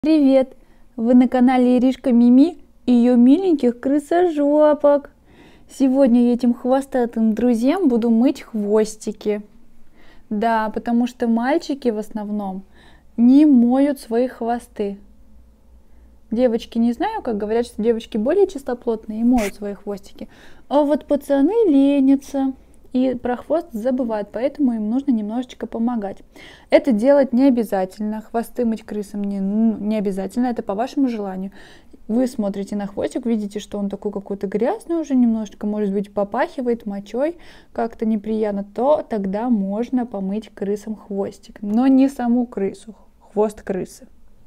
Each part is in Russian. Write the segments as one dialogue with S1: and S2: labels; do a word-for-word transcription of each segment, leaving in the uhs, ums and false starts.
S1: Привет! Вы на канале Иришка Мими и ее миленьких крысожопок. Сегодня я этим хвостатым друзьям буду мыть хвостики. Да, потому что мальчики в основном не моют свои хвосты. Девочки не знаю, как говорят, что девочки более чистоплотные и моют свои хвостики. А вот пацаны ленятся и про хвост забывают, поэтому им нужно немножечко помогать. Это делать не обязательно. Хвосты мыть крысам не, ну, не обязательно, это по вашему желанию. Вы смотрите на хвостик, видите, что он такой какой-то грязный уже немножечко, может быть, попахивает мочой, как-то неприятно, то тогда можно помыть крысам хвостик, но не саму крысу, хвост крысы.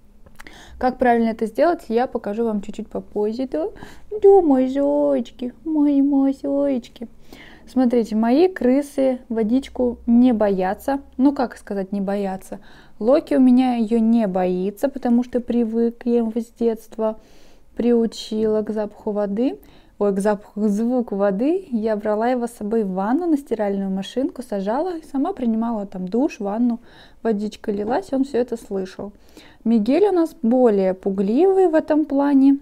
S1: Как правильно это сделать, я покажу вам чуть-чуть попозже. Да, да, мои зайчики, мои мои зайчики. Смотрите, мои крысы водичку не боятся. Ну, как сказать, не боятся. Локи у меня ее не боится, потому что привык, я его с детства приучила к запаху воды. Ой, к запаху, к звуку воды. Я брала его с собой в ванну на стиральную машинку, сажала и сама принимала там душ, ванну, водичка лилась, он все это слышал. Мигель у нас более пугливый в этом плане.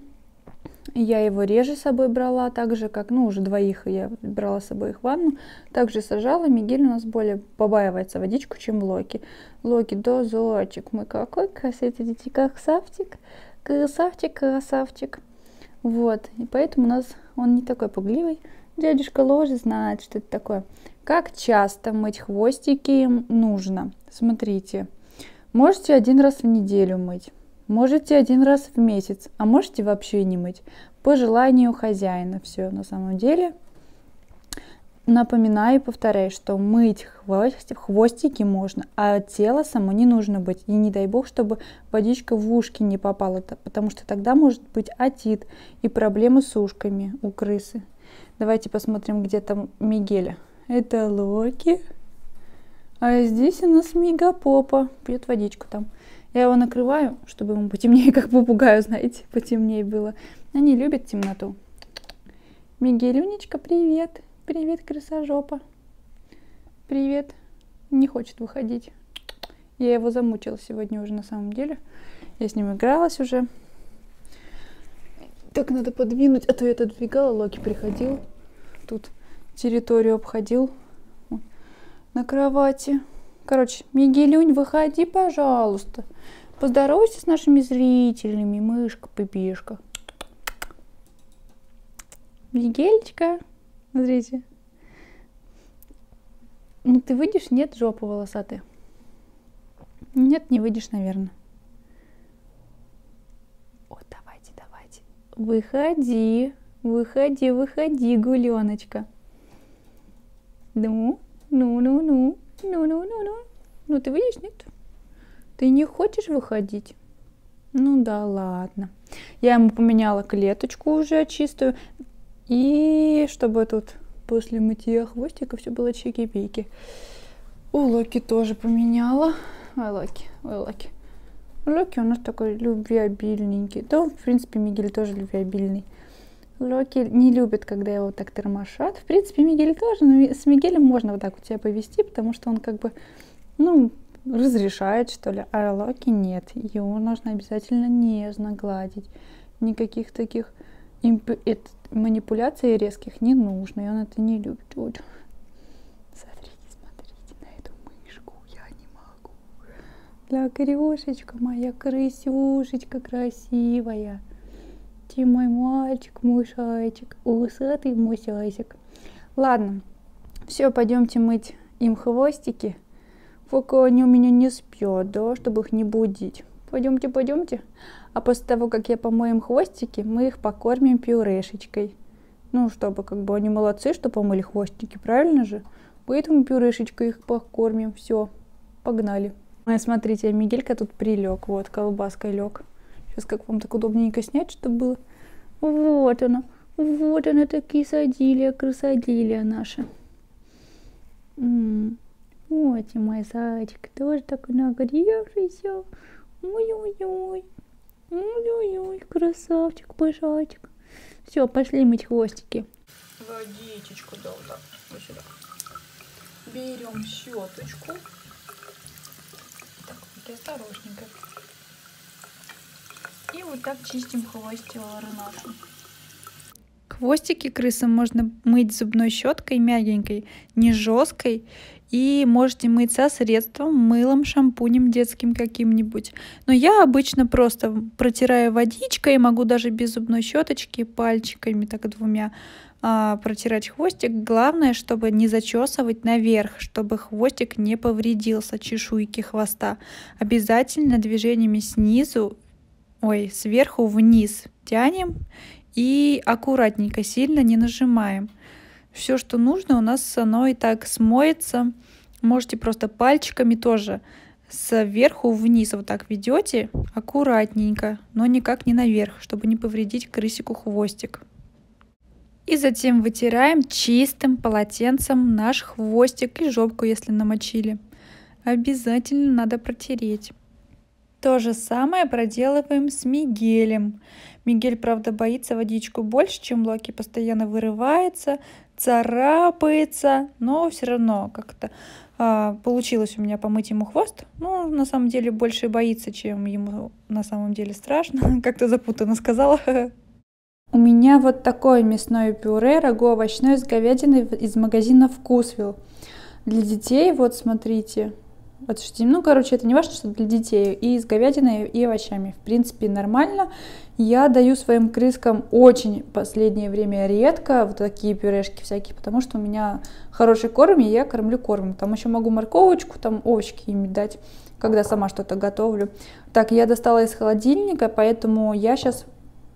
S1: Я его реже с собой брала, так же, как, ну, уже двоих я брала с собой их в ванну. Также сажала. Мигель у нас более побаивается водичку, чем Локи. Локи, да, зайчик мой, какой красивый, красавчик, красавчик, красавчик. Вот, и поэтому у нас он не такой пугливый. Дядюшка Ложи знает, что это такое. Как часто мыть хвостики им нужно? Смотрите, можете один раз в неделю мыть. Можете один раз в месяц, а можете вообще не мыть. По желанию хозяина. Все на самом деле. Напоминаю и повторяю, что мыть хвостики можно, а тело само не нужно быть. И не дай бог, чтобы водичка в ушки не попала, потому что тогда может быть отит и проблемы с ушками у крысы. Давайте посмотрим, где там Мигеля. Это Локи. А здесь у нас Мегапопа. Пьет водичку там. Я его накрываю, чтобы ему потемнее, как попугаю, знаете, потемнее было. Они любят темноту. Мигелюнечка, привет. Привет, крысожопа. Привет. Не хочет выходить. Я его замучила сегодня уже на самом деле. Я с ним игралась уже. Так надо подвинуть, а то я отодвигала, Локи приходил. Тут территорию обходил. На кровати. Короче, Мигелюнь, выходи, пожалуйста. Поздоровайся с нашими зрителями, мышка, пипишка. Мигельчика, смотрите. Ну ты выйдешь? Нет, жопа волосатая. Нет, не выйдешь, наверное. Вот, давайте, давайте. Выходи, выходи, выходи, гуленочка. Ну, ну, ну, ну. Ну-ну-ну-ну. Ну, ты видишь, нет? Ты не хочешь выходить? Ну да, ладно. Я ему поменяла клеточку уже чистую. И чтобы тут после мытья хвостика все было чики-пики. У Локи тоже поменяла. Ой, Локи, ой, Локи. Локи у нас такой любвеобильненький. Да, в принципе, Мигель тоже любвеобильный. Локи не любит, когда его так тормошат. В принципе, Мигель тоже, но с Мигелем можно вот так вот себя повести, потому что он как бы, ну, разрешает, что ли. А Локи нет. Его нужно обязательно нежно гладить. Никаких таких имп... это, манипуляций резких не нужно. И он это не любит. Вот. Смотрите, смотрите на эту мышку. Я не могу. Да, крюшечка моя, крысюшечка красивая. Ты мой мальчик, мой шайчик, усатый мой шайчик. Ладно, все, пойдемте мыть им хвостики, пока они у меня не спят, да, чтобы их не будить. Пойдемте, пойдемте. А после того, как я помою им хвостики, мы их покормим пюрешечкой. Ну, чтобы как бы они молодцы, что помыли хвостики, правильно же? Поэтому пюрешечкой их покормим. Все, погнали. А смотрите, Мигелька тут прилег, вот, колбаской лег. Сейчас как вам так удобненько снять, чтобы было. Вот она. Вот она, такие садилия, красодилия наша. М-м. Вот и мой зайчик. Тоже такой нагревшийся. Ой-ой-ой. Ой-ой-ой. Красавчик, пышачек. Все, пошли мыть хвостики. Водичечку дал, да. Вот сюда. Берем щеточку. Так, осторожненько. И вот так чистим хвостики наши. Хвостики крысы можно мыть зубной щеткой мягенькой, не жесткой. И можете мыть со средством, мылом, шампунем детским каким-нибудь. Но я обычно просто протираю водичкой, могу даже без зубной щеточки, пальчиками так двумя а, протирать хвостик. Главное, чтобы не зачесывать наверх, чтобы хвостик не повредился, чешуйки хвоста. Обязательно движениями снизу, ой, сверху вниз тянем и аккуратненько, сильно не нажимаем. Все, что нужно, у нас оно и так смоется. Можете просто пальчиками тоже сверху вниз вот так ведете, аккуратненько, но никак не наверх, чтобы не повредить крысику хвостик. И затем вытираем чистым полотенцем наш хвостик и жопку, если намочили. Обязательно надо протереть. То же самое проделываем с Мигелем. Мигель, правда, боится водичку больше, чем Локи, постоянно вырывается, царапается, но все равно как-то а, получилось у меня помыть ему хвост. Ну, на самом деле, больше боится, чем ему на самом деле страшно. Как-то запутанно сказала. У меня вот такое мясное пюре, рагу овощное с говядиной из магазина Вкусвилл. Для детей, вот смотрите. Вот, ну, короче, это не важно, что для детей. И с говядиной, и овощами. В принципе, нормально. Я даю своим крыскам очень в последнее время редко вот такие пюрешки всякие, потому что у меня хороший корм, и я кормлю кормом. Там еще могу морковочку, там овощики им дать, когда сама что-то готовлю. Так, я достала из холодильника, поэтому я сейчас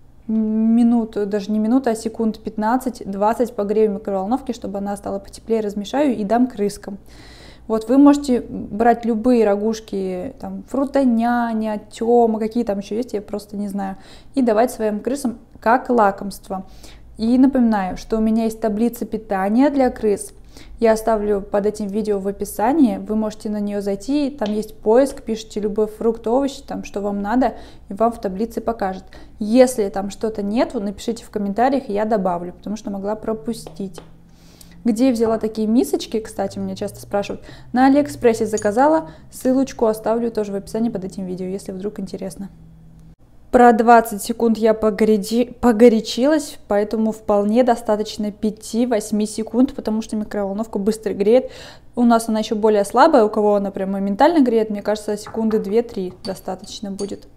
S1: минуту, даже не минуту, а секунд пятнадцать-двадцать погрею в микроволновке, чтобы она стала потеплее, размешаю и дам крыскам. Вот вы можете брать любые рагушки, там, фрутоняня, тема, какие там еще есть, я просто не знаю, и давать своим крысам как лакомство. И напоминаю, что у меня есть таблица питания для крыс. Я оставлю под этим видео в описании, вы можете на нее зайти, там есть поиск, пишите любой фрукт, овощ, там, что вам надо, и вам в таблице покажет. Если там что-то нет, напишите в комментариях, я добавлю, потому что могла пропустить. Где я взяла такие мисочки, кстати, меня часто спрашивают. На Алиэкспрессе заказала, ссылочку оставлю тоже в описании под этим видео, если вдруг интересно. Про двадцать секунд я погорячи... погорячилась, поэтому вполне достаточно пяти-восьми секунд, потому что микроволновка быстро греет. У нас она еще более слабая, у кого она прям моментально греет, мне кажется, секунды две-три достаточно будет.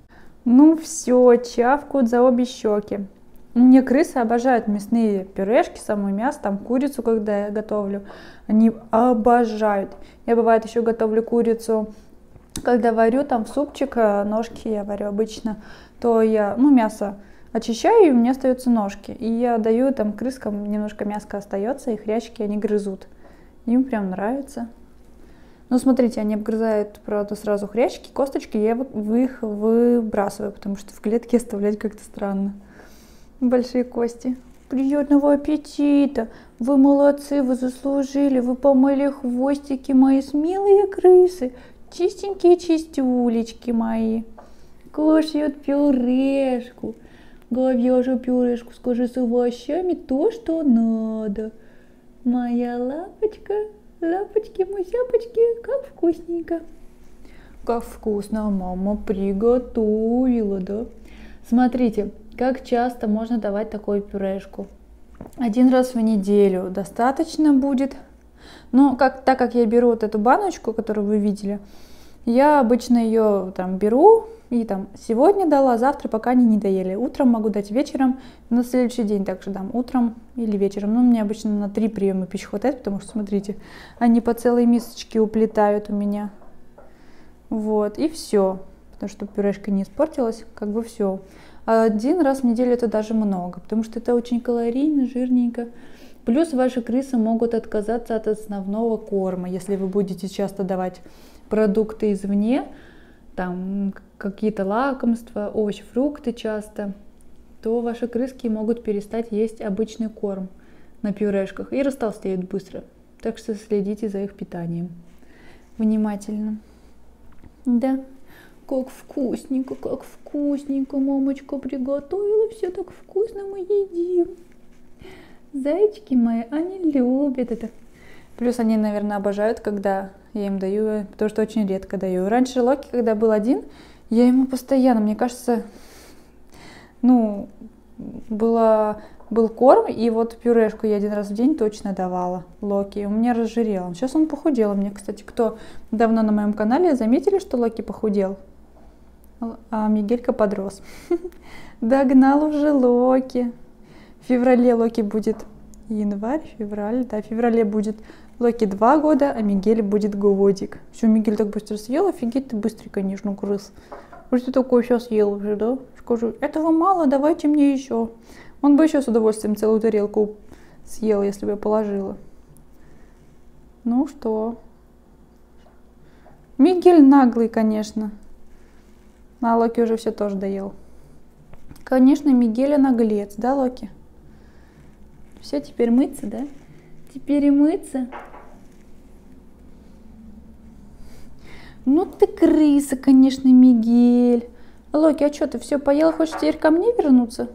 S1: Ну все, чавкают за обе щеки. Мне крысы обожают мясные пюрешки, самое мясо, там курицу, когда я готовлю, они обожают. Я, бывает, еще готовлю курицу, когда варю там в супчик, ножки я варю обычно, то я, ну, мясо очищаю, и у меня остаются ножки. И я даю там крыскам, немножко мяска остается, и хрящики они грызут. Им прям нравится. Ну, смотрите, они обгрызают, правда, сразу хрящики, косточки, я их выбрасываю, потому что в клетке оставлять как-то странно. Большие кости. Приятного аппетита! Вы молодцы, вы заслужили, вы помыли хвостики, мои смелые крысы. Чистенькие чистюлечки мои. Кушают пюрешку. Говяжью пюрешку, скажи, с овощами то, что надо. Моя лапочка, лапочки-мусяпочки, как вкусненько. Как вкусно мама приготовила, да? Смотрите. Как часто можно давать такую пюрешку? Один раз в неделю достаточно будет. Но как, так как я беру вот эту баночку, которую вы видели, я обычно ее там беру и там сегодня дала, завтра пока они не доели. Утром могу дать, вечером, на следующий день также дам, утром или вечером. Но мне обычно на три приема пищи хватает, потому что, смотрите, они по целой мисочке уплетают у меня. Вот, и все. Потому что пюрешка не испортилась, как бы все. Один раз в неделю это даже много, потому что это очень калорийно, жирненько. Плюс ваши крысы могут отказаться от основного корма, если вы будете часто давать продукты извне, там какие-то лакомства, овощи, фрукты часто, то ваши крыски могут перестать есть обычный корм на пюрешках и растолстеют быстро. Так что следите за их питанием внимательно. Да. Как вкусненько, как вкусненько мамочка приготовила, все так вкусно мы едим. Зайчики мои, они любят это. Плюс они, наверное, обожают, когда я им даю, потому что очень редко даю. Раньше Локи, когда был один, я ему постоянно, мне кажется, ну, было, был корм, и вот пюрешку я один раз в день точно давала Локи. У меня разжирел. Сейчас он похудел. Мне, кстати, кто давно на моем канале, заметили, что Локи похудел? А Мигелька подрос. Догнал уже Локи. В феврале Локи будет январь, февраль, да, в феврале будет Локи два года, а Мигель будет годик. Все, Мигель так быстро съел, офигеть ты быстрый, конечно, крыс. Что ты такое сейчас съел уже, да? Скажу, этого мало, давайте мне еще. Он бы еще с удовольствием целую тарелку съел, если бы я положила. Ну что? Мигель наглый, конечно. А Локи уже все тоже доел. Конечно, Мигеля наглец, да, Локи? Все, теперь мыться, да? Теперь и мыться. Ну ты крыса, конечно, Мигель. Локи, а что, ты все поел? Хочешь теперь ко мне вернуться?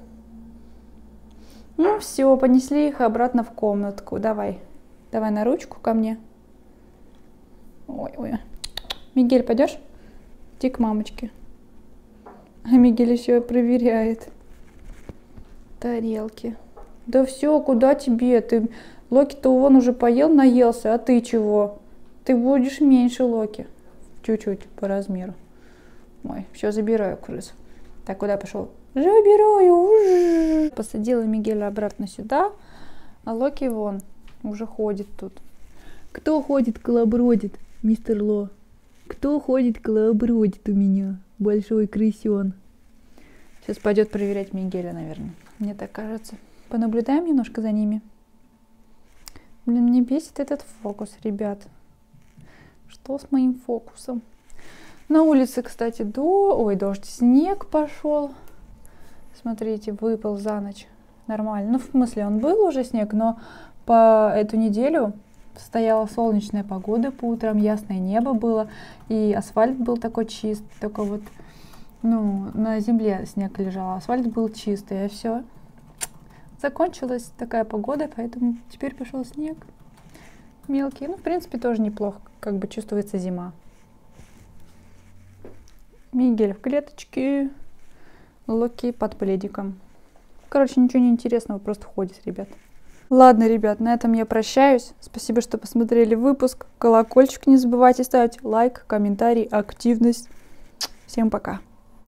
S1: Ну все, понесли их обратно в комнатку. Давай, давай на ручку ко мне. Ой, ой. Мигель, пойдешь? Иди к мамочке. А Мигель еще проверяет тарелки. Да все, куда тебе? Ты Локи-то вон уже поел, наелся, а ты чего? Ты будешь меньше Локи. Чуть-чуть по размеру. Ой, все, забираю крысу. Так, куда пошел? Забираю. Посадила Мигеля обратно сюда, а Локи вон уже ходит тут. Кто ходит, колобродит, мистер Ло? Кто ходит, колобродит у меня? Большой крысен. Сейчас пойдет проверять Мигеля, наверное. Мне так кажется. Понаблюдаем немножко за ними. Блин, мне бесит этот фокус, ребят. Что с моим фокусом? На улице, кстати, до... Ой, дождь, снег пошел. Смотрите, выпал за ночь. Нормально. Ну, в смысле, он был уже снег, но по эту неделю стояла солнечная погода по утрам, ясное небо было, и асфальт был такой чист, только вот, ну, на земле снег лежал, асфальт был чистый, и все. Закончилась такая погода, поэтому теперь пошел снег мелкий. Ну, в принципе, тоже неплохо, как бы чувствуется зима. Мигель в клеточке, Локи под пледиком. Короче, ничего не интересного, просто ходит, ребят. Ладно, ребят, на этом я прощаюсь. Спасибо, что посмотрели выпуск. Колокольчик не забывайте ставить, лайк, комментарий, активность. Всем пока.